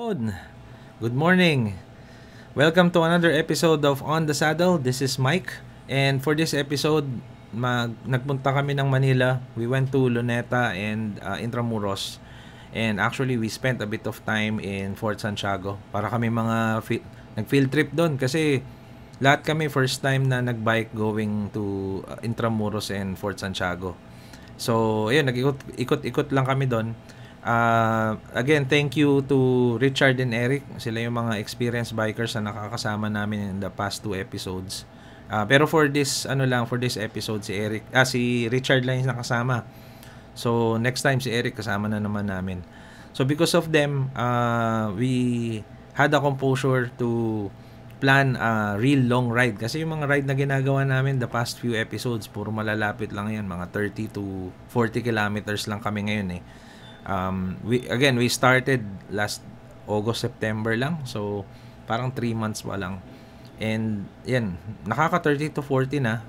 Yun. Good morning. Welcome to another episode of On the Saddle. This is Mike. And for this episode, nagpunta kami ng Manila. We went to Luneta and Intramuros. And actually, we spent a bit of time in Fort Santiago. Para kami mga nag-field trip doon. Kasi lahat kami first time na nag-bike going to Intramuros and Fort Santiago. So, ayun, nag-ikot-ikot lang kami doon. Again, thank you to Richard and Eric. Sila yung mga experienced bikers na nakakasama namin in the past 2 episodes. Pero for this episode si Richard lang yung nakasama. So next time si Eric kasama na naman namin. So because of them, we had a composure to plan a real long ride kasi yung mga ride na ginagawa namin the past few episodes puro malalapit lang yan, mga 30 to 40 kilometers lang kami ngayon eh. We started last August, September lang. So, parang 3 months pa lang. And, yan, nakaka 30 to 40 na.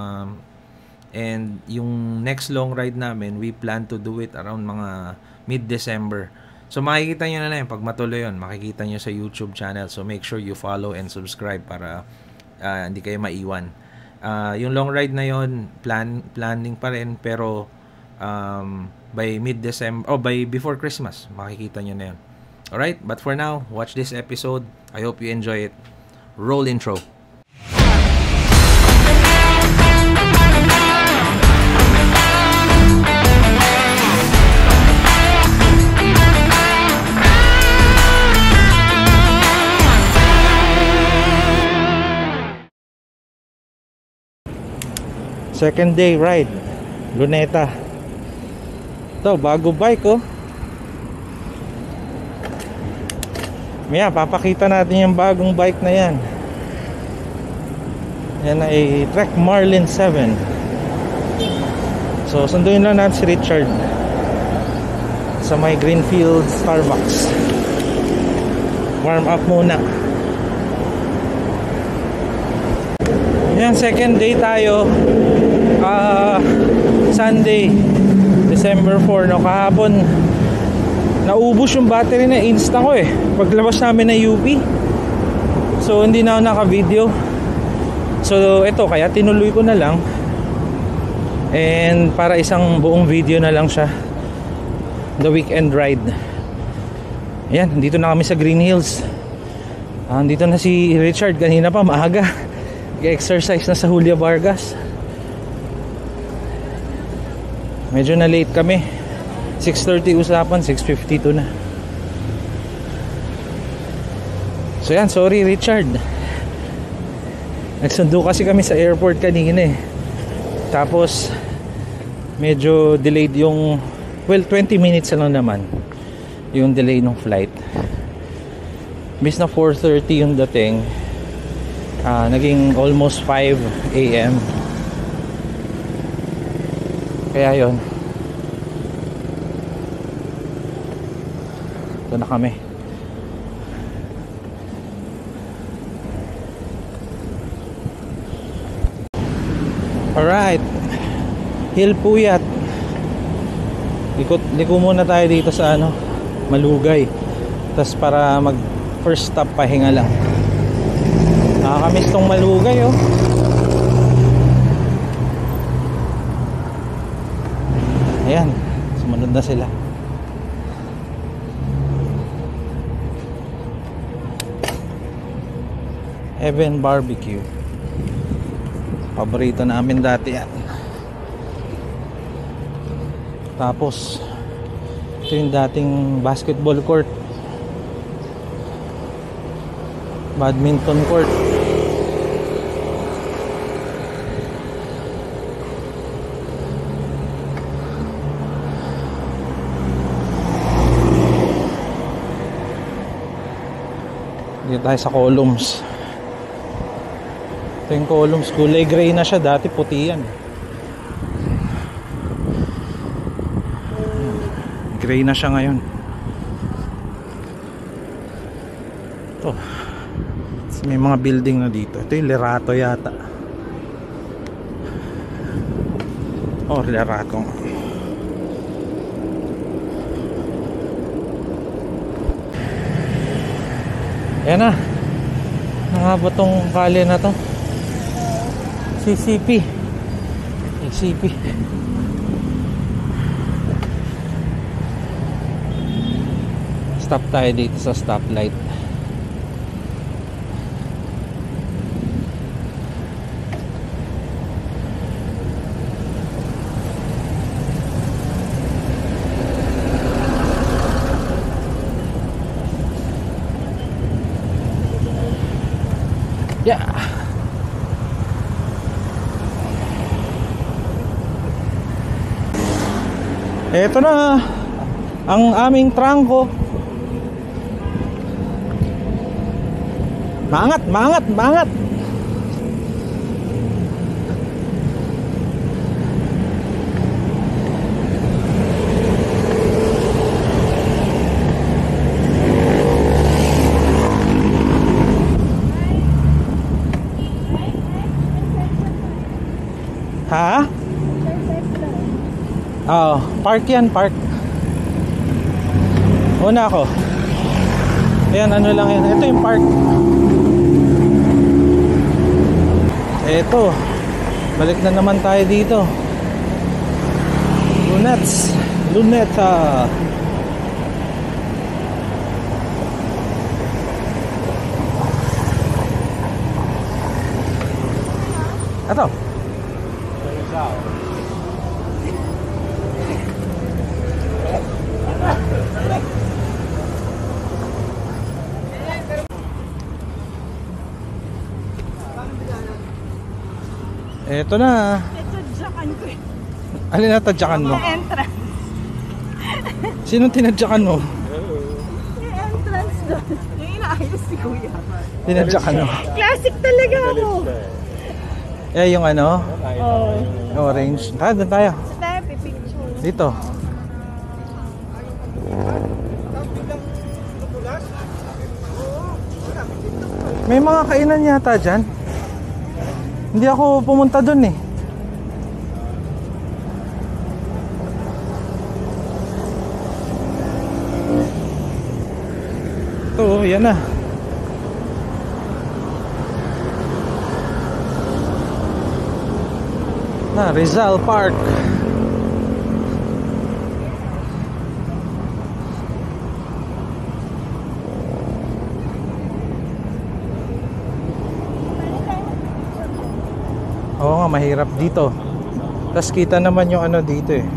And, yung next long ride namin, we plan to do it around mga mid-December. So, makikita nyo na pag matuloy yun. Makikita nyo sa YouTube channel. So, make sure you follow and subscribe para hindi kayo maiwan. Yung long ride na yun, planning pa rin. Pero, by mid-December by before Christmas makikita nyo na yun. Alright, but for now, watch this episode. I hope you enjoy it. Roll intro. Second day ride, Luneta. Ito, bago bike oh. Maya, papakita natin yung bagong bike na yan. Yan ay Trek Marlin 7. So, sunduin lang natin si Richard sa may Greenfield Starbucks. Warm up muna. Yan, second day tayo. Sunday, December 4, no? Kahapon naubos yung battery na Insta ko eh paglabas namin na UP. So hindi na ako naka-video. So ito, kaya tinuloy ko na lang. And para isang buong video na lang siya, the weekend ride. Ayan, dito na kami sa Green Hills. Dito na si Richard, kanina pa maaga nag-exercise na sa Julia Vargas. Medyo na late kami. 6:30 usapan, 6:52 na. So yan, sorry Richard. Nagsundo kasi kami sa airport kanina eh. Tapos medyo delayed yung 20 minutes lang naman yung delay ng flight. Bis na 4:30 yung dating, naging almost 5 AM. Kaya yon, ito na kami. Alright, Hill Puyat. Liko muna tayo dito sa Malugay. Tapos para mag first stop, pahinga lang. Nakakamiss tong Malugay oh. Ayan, sumunod na sila. Heaven Barbecue. Paborito namin dati yan. Tapos ito yung dating basketball court, badminton court. Dito tayo sa columns. Ito yung columns, kulay gray na siya, dati puti yan. Gray na siya ngayon. Ito, may mga building na dito. Ito yung Lerato yata. Oh, Lerato. Ayan na. Nakabot tong kali na to. CCP. Stop tayo dito sa stoplight. Yeah. Eto na ang aming trangko. Mangat. Ha? Oo, park yan, park. Una ako. Ayan, ano lang yan. Ito yung park. Ito. Balik na naman tayo dito. Luneta. Ito. Eto na. Tinadyakan ko eh. Alin na tadyakan mo? Yung entrance. Sinong tinadyakan mo? Yung entrance doon. Yung inaayos si Kuya. Tinadyakan mo? Classic talaga ako. Eh, yung ano? Oh. Orange. Tara, doon tayo. Tayo, pipicture. Dito. May mga kainan yata dyan. Hindi ako pumunta dun eh. Ito, yan na. Rizal Park. Oo nga, mahirap dito. Tapos kita naman yung ano dito eh.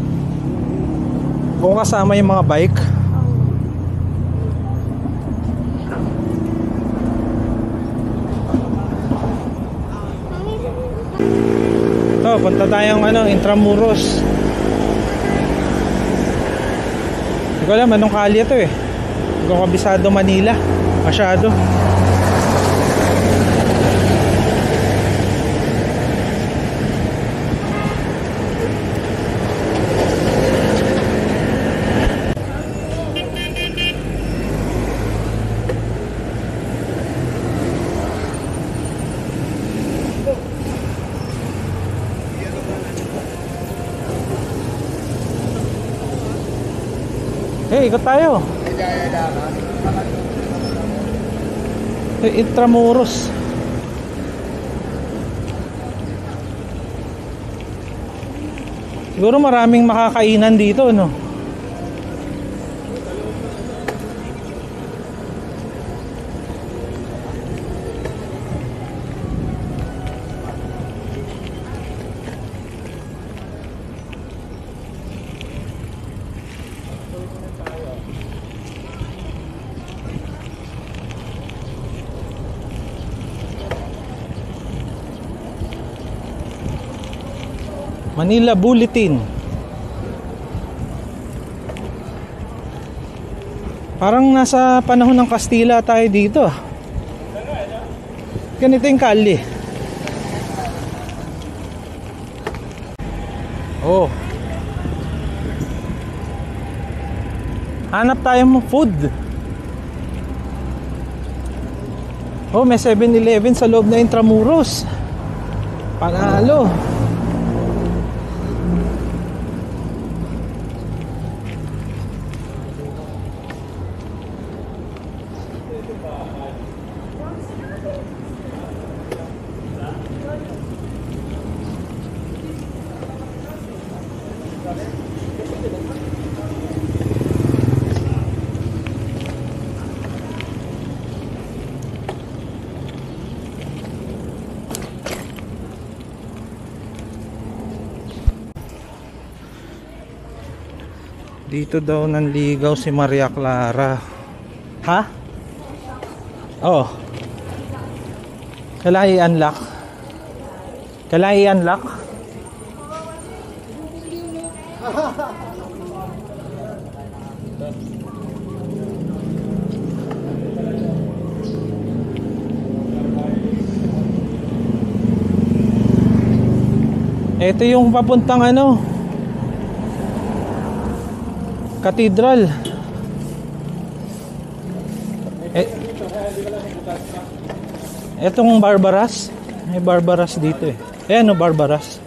Kung kasama yung mga bike. Ito, punta tayong ano, Intramuros. Hindi ko alam anong kalye ito eh. Hindi ko kabisado Manila. Masyado. Hey, ikot tayo. Intramuros. Siguro maraming makakainan dito, no? Manila Bulletin. Parang nasa panahon ng Kastila tayo dito. Ganito yung kalye. Oh. Hanap tayo ng food. Oh, may 7-Eleven sa loob na Intramuros. Panalo. Dito daw nanligaw si Maria Clara. Ha? Oh. Kailangan i-unlock. Kailangan i-unlock. Ito yung papuntang ano, Cathedral. Etong Barbaras. May Barbaras dito eh. Ayan o, Barbaras.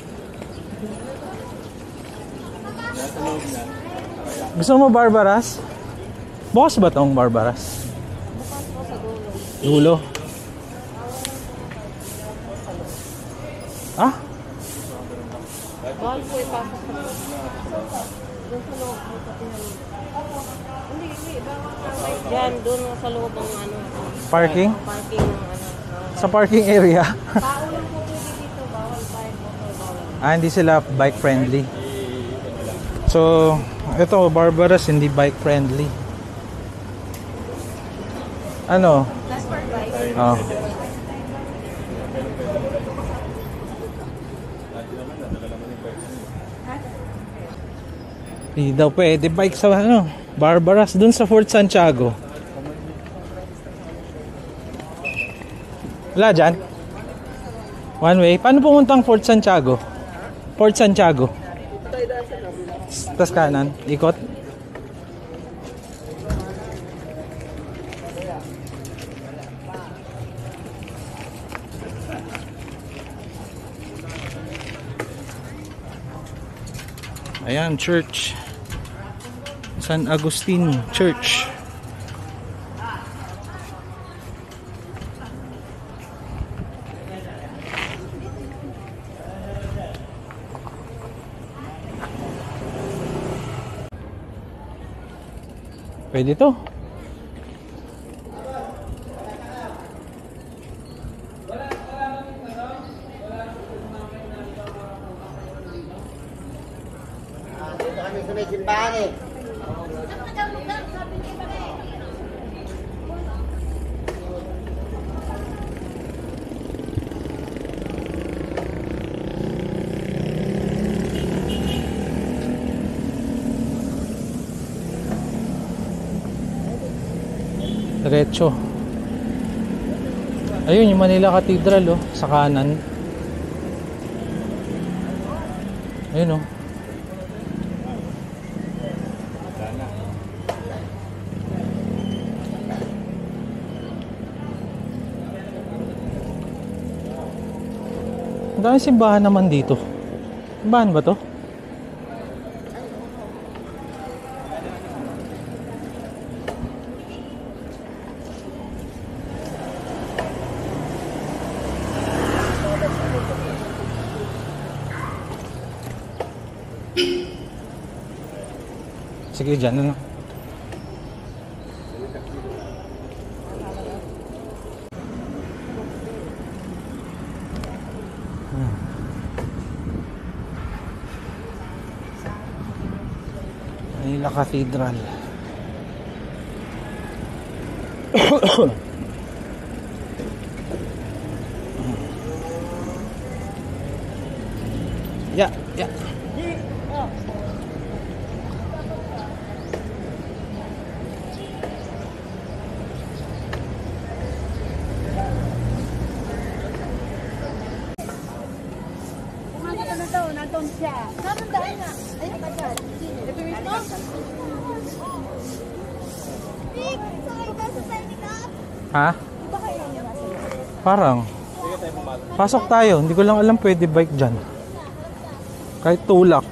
Gusto mo Barbaras? Bukas ba tong Barbaras? Bukas po sa dulo. Dulo. Ah? Bawal po ipasok sa loob. Doon sa loob po sa pinamit. Hindi. Bawal na. Diyan, doon sa loob ng ano. Parking? Parking ng ano. Sa parking area. Tao lang po pwede dito. Bawal bike motor. Bawal. Hindi sila bike friendly. So, ito Barbaras hindi bike friendly. Ano? That's for bike. Oh. Hindi daw pwede bike sa ano, Barbaras dun sa Fort Santiago. Wala dyan? One way? Paano pumuntang Fort Santiago? Fort Santiago. Tas kanan, ikot. Ayan, church. San Agustin Church. Pwede to. Dito kami sa may simbahan eh. Diretso. Ayun yung Manila Cathedral oh, sa kanan. Ayun oh. Ang daming simbahan naman dito. Simbahan ba to? Sige, dyan na. Manila Cathedral. Ya, ya. Nandun siya. Namandaan nga. Ayun pa dyan. Ito mismo? Big! Sakay ka sa signing up? Ha? Ba kayo yung nasa Parang. Pasok tayo. Hindi ko lang alam pwede bike dyan. Kahit tulak.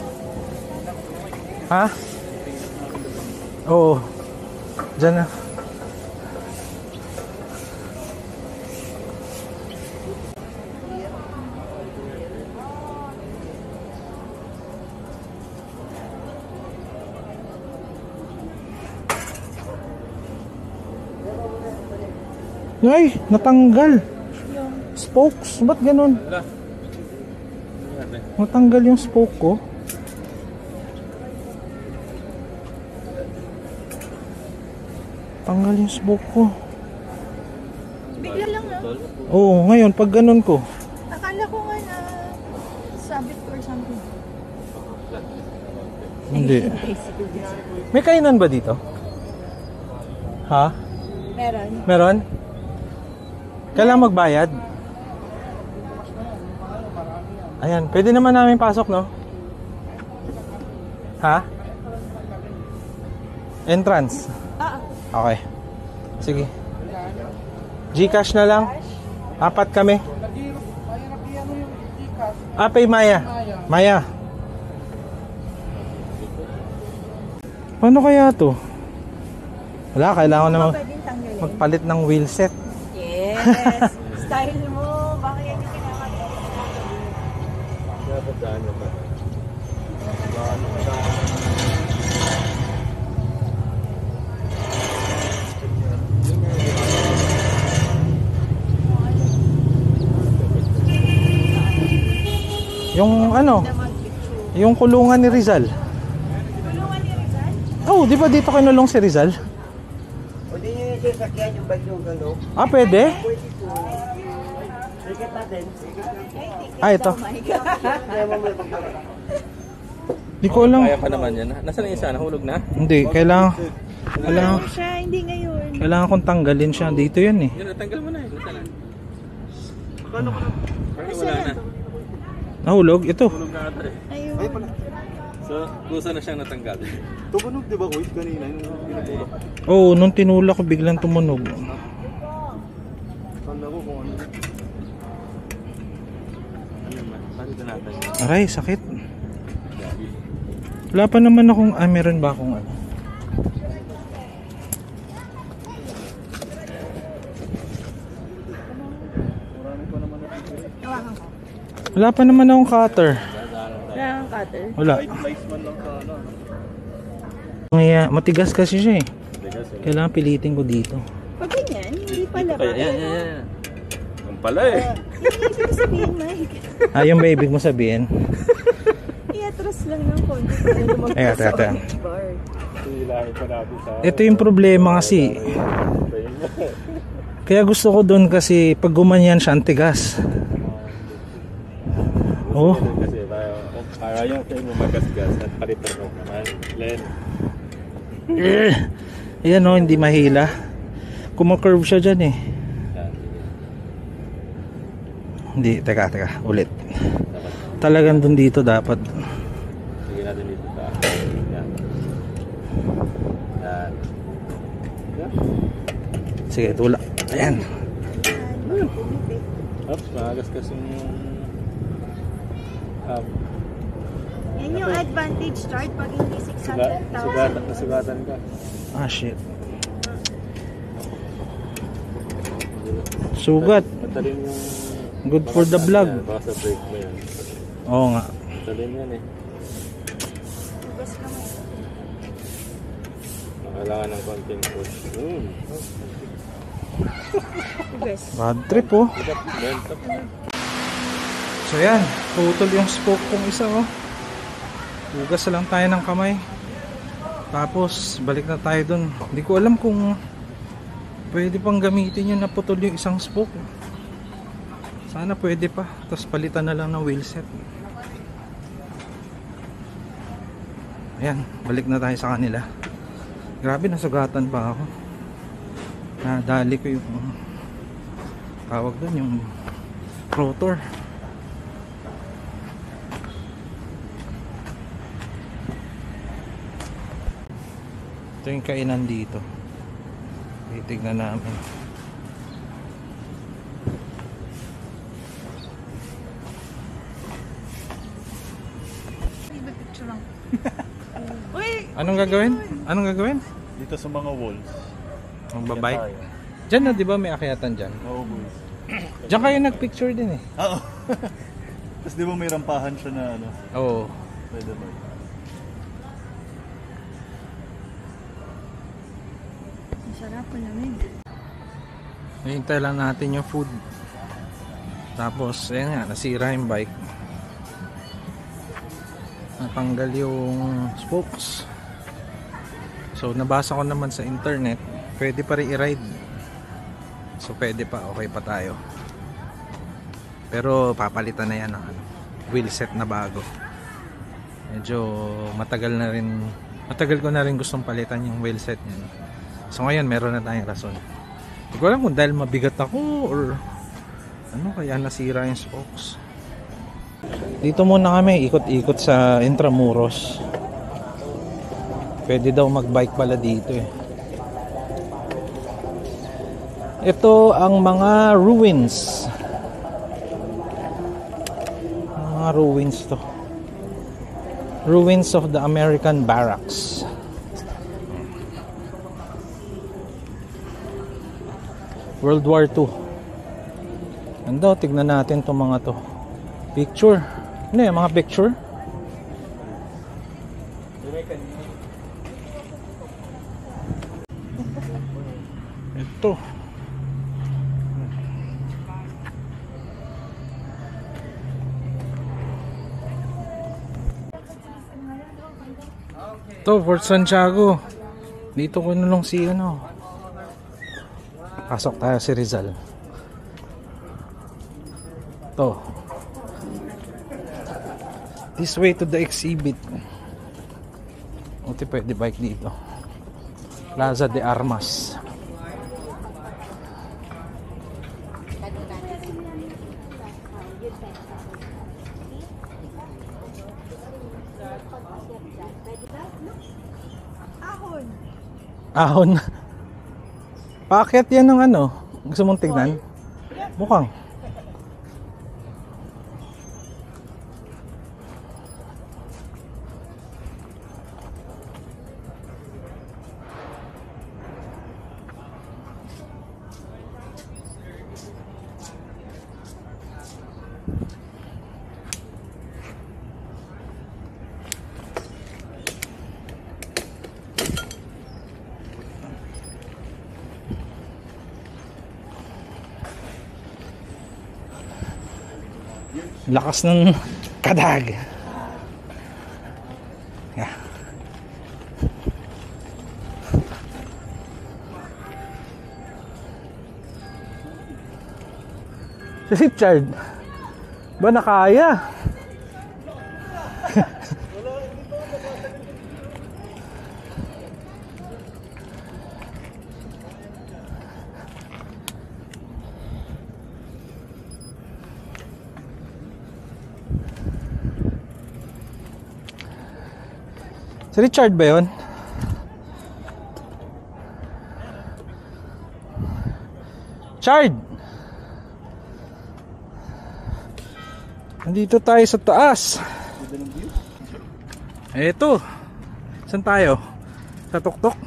Ha? Oo. Dyan na. Ay, natanggal. Spokes, ba't ganun? Natanggal yung spoke ko. Tanggal yung spoke ko. Bigla lang na. Oo, ngayon pag ganun ko. Akala ko nga na sabit or something. Hindi. May kainan ba dito? Ha? Meron. Meron? Kailangan magbayad? Ayan, pwede naman namin pasok, no? Ha? Entrance? Okay. Sige. Gcash na lang? 4 kami. Pay Maya. Maya. Paano kaya to? Wala, kailangan na magpalit ng wheel set. Yes. Style mo. Baka yan yung pinakatawa. Dapat daan ba? Yung ano? Yung kulungan ni Rizal. Tulungan ni Rizal? Oh, di ba dito kinulong si Rizal? O di nyo yung sasakyan yung bag yung gano? Pwede? Pwede po. Sikat natin. Ito. Oh my God. Kaya mamaya Di ko alam. Kaya pa naman yan. Nasaan yung isa? Nahulog na? Hindi, kailangan Siya, hindi ngayon. kailangan kong tanggalin siya. Dito yan eh. Yun, natanggal mo na eh. Nasaan na? Akala ko na. Parang wala na. Nahulog? Ito. Hulog na ata eh. Ayun. So, kusa na siyang natanggal. Tumunog di ba kuya kanina yung pinatulak? Oo, nung tinulak ko biglang tumunog. Kala ko kung ano. Ano naman? Palitan natin yun. Aray, sakit. Wala pa naman akong, meron ba akong ano? Wala pa naman akong cutter. Wala kang cutter. Wala. Slice man lang sa ano. Matigas kasi siya eh. Tigas yun. Kailangan pilitin ko dito. Pag ganyan, hindi pala. Kaya, yan. Ang pala eh. Hindi ko sabihin, Mike. Yung ba ibig mo sabihin? I-atras lang ng konti. Para lumagpas Teka, sa teka. bar. Hilahin pa natin sa... Ito yung problema kasi. Kaya gusto ko doon kasi pag gumanyan siya, ang tigas. Oh. Kasi para yung tayo mo magasgas at palitan mo naman. Len. Ayan o, hindi mahila. Kumakurve siya dyan eh. Hindi, teka, ulit. Talagang doon dito dapat. Sige natin dito sa... Yan. Yan. Sige, tulak. Ayan. Oops, magasgas yung... Yan yung advantage chart pag hindi 600,000. Nasugatan ka. Shit. Sugat. Matalin yung... Good for the vlog. Yan, baka sa break mo yan. Oo nga. Matalin yan eh. Tugas ka mo. Kailangan ng konting push. Tugas. Bad trip oh. Benta pa. So yan, putol yung spoke kong isa oh. Hugas na lang tayo ng kamay. Tapos balik na tayo dun. Hindi ko alam kung pwede pang gamitin yung naputol yung isang spoke. Sana pwede pa. Tapos palitan na lang ng wheel set. Ayan, balik na tayo sa kanila. Grabe, nasugatan pa ako. Nadali ko yung tawag dun, yung rotor. Ito yung kainan dito. Titignan namin. Anong gagawin? Anong gagawin? Dito sa mga walls. Magbabike? Diyan na, di ba may akyatan dyan? Oo boys. Diyan kayo nagpicture din eh. Oo. Tapos di ba may rampahan siya na ano? Oo. Pwede ba? Masarap po namin. Hintay lang natin yung food. Tapos, ayan nga, nasira yung bike. Natanggal yung spokes. So, nabasa ko naman sa internet, pwede pa rin i-ride. So, pwede pa, okay pa tayo. Pero, papalitan na yan ng wheel set na bago. Medyo matagal ko na rin gustong palitan yung wheel set niya. So, ngayon, meron na tayong rason. Hindi ko alam kung dahil mabigat ako or ano kaya nasira yung spokes. Dito muna kami ikot-ikot sa Intramuros. Pwede daw magbike pala dito eh. Ito ang mga ruins. Mga ruins to. Ruins of the American barracks. World War II. Ando, tignan natin itong mga to. Picture. Ano yung mga picture? Ito. Ito, Fort Santiago. Dito ko nulong si ano. Pasok tayo si Rizal. To. This way to the exhibit. Buti pwede bike dito. Plaza de Armas. Ahon. Paakyat yan ng ano? Gusto mong tignan? Mukhang. Lakas ng kadag. Yeah. Si Richard ba nakaya? Si Richard ba yun? Richard! Nandito tayo sa taas. Eto. Saan tayo? Sa tuktok.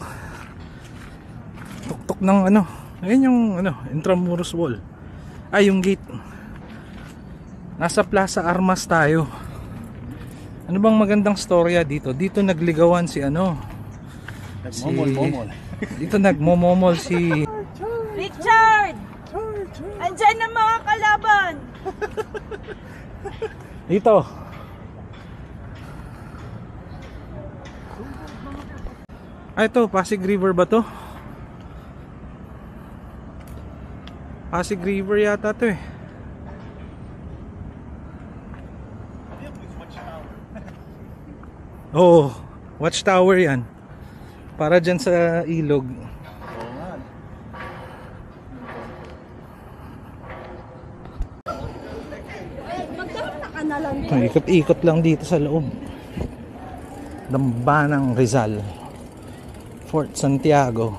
Tuktok ng ano. Ayun yung ano, Intramuros Wall. Ay, yung gate. Nasa Plaza Armas tayo. Ano bang magandang storya dito? Dito nagligawan si ano? Nagmomol-momol. Dito nagmomomol si Richard! Andyan ang mga kalaban! dito. Ito, Pasig River ba to? Pasig River yata to eh. Oh, watchtower yan. Para dyan sa ilog. Ikot-ikot lang dito sa loob. Dambanang Rizal, Fort Santiago.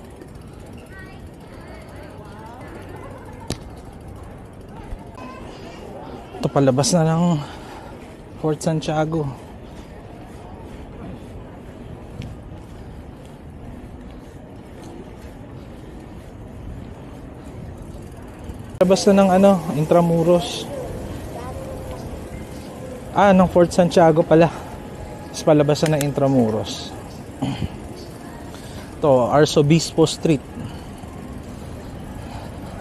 Ito palabas na ng Fort Santiago. Labas na ng ano, Intramuros. Ng Fort Santiago pala. Mas palabas na ng Intramuros. Ito, Arzobispo Street.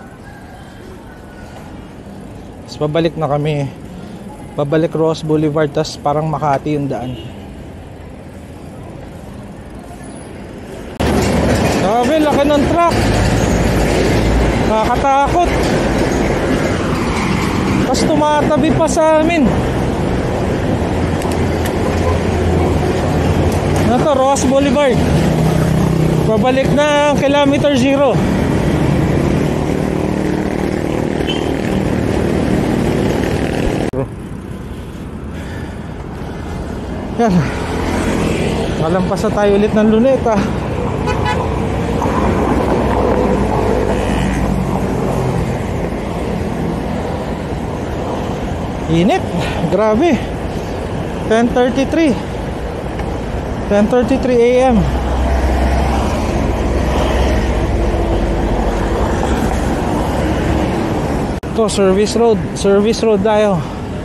Tapos pabalik na kami. Pabalik Ross Boulevard, tas parang Makati yung daan. Grabe, laki ng truck. Nakakatakot. Tapos tumatabi pa sa amin. Ano to, Ross Boulevard. Pabalik na kilometer 0. Yan. Malampas na tayo ulit ng Luneta. Init. Grabe. 10:33 a.m. Ito, service road tayo.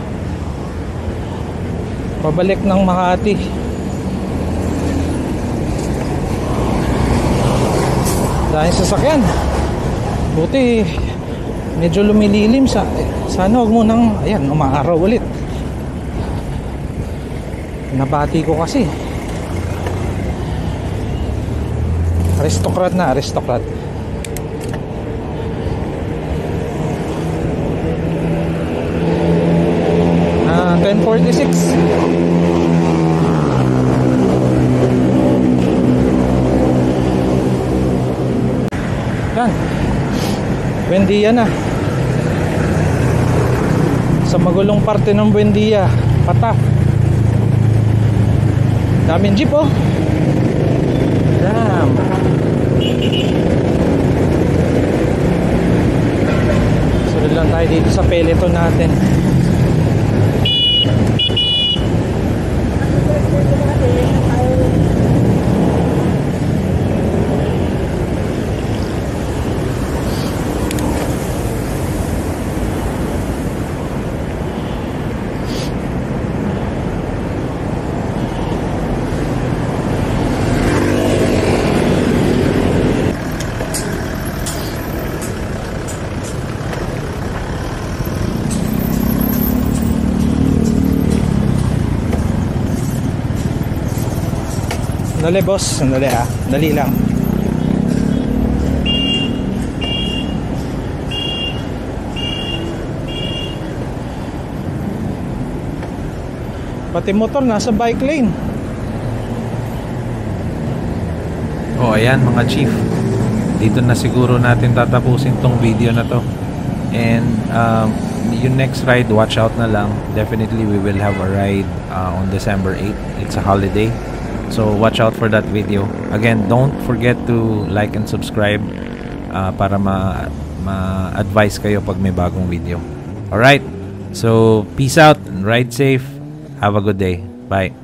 Pabalik ng Makati. Dahil sasakyan. Buti medyo lumililim. Sana huwag mo nang, ayan, umaaraw ulit. Nabati ko kasi. Aristocrat na, aristocrat. 10:46. Yan. Buendia na. Sa magulong parte ng Buendia, pata. Daming jeep oh. Damn. Sunod lang tayo dito sa peloton natin. Sandali boss, sandali ha. Dali lang. Pati motor nasa bike lane. Oh, ayan mga chief. Dito na siguro natin tatapusin tong video na to. And yung next ride, watch out na lang. Definitely we will have a ride on December 8. It's a holiday. So watch out for that video. Again, don't forget to like and subscribe para ma-advise kayo pag may bagong video. Alright, so peace out and ride safe. Have a good day. Bye.